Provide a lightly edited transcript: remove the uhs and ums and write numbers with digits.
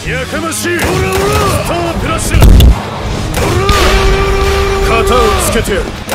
やかましい。スタープラッシュ。型をつけてやる。